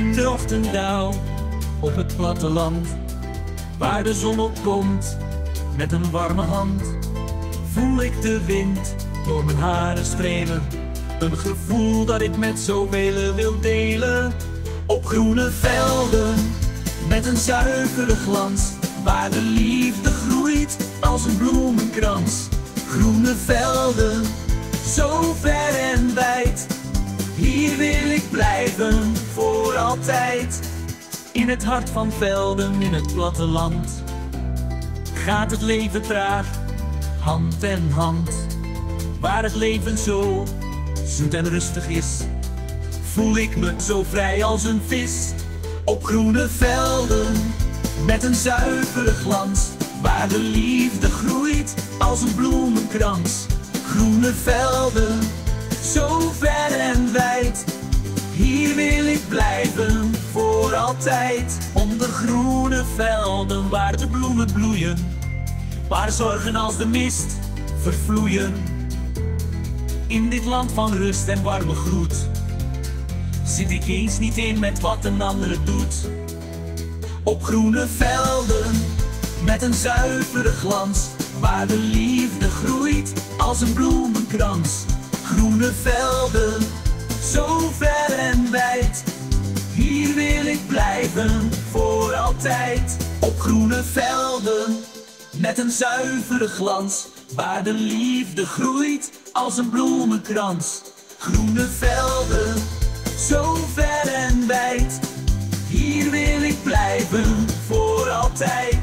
In de ochtenddauw op het platteland, waar de zon opkomt met een warme hand, voel ik de wind door mijn haren strelen. Een gevoel dat ik met zoveel wil delen. Op groene velden met een zuivere glans, waar de liefde groeit als een bloemenkrans. Groene velden, zo ver en wijd, hier wil ik blijven voor altijd. In het hart van velden, in het platteland, gaat het leven traag, hand in hand. Waar het leven zo zoet en rustig is, voel ik me zo vrij als een vis. Op groene velden met een zuivere glans, waar de liefde groeit als een bloemenkrans. Groene velden, zo ver en wijd, hier wil ik blijven voor altijd. Onder groene velden waar de bloemen bloeien, waar zorgen als de mist vervloeien. In dit land van rust en warme groet, zit ik eens niet in met wat een andere doet. Op groene velden met een zuivere glans, waar de liefde groeit als een bloemenkrans. Groene velden, zo ver en wijd, hier wil ik blijven voor altijd. Op groene velden met een zuivere glans, waar de liefde groeit als een bloemenkrans. Groene velden, zo ver en wijd, hier wil ik blijven voor altijd.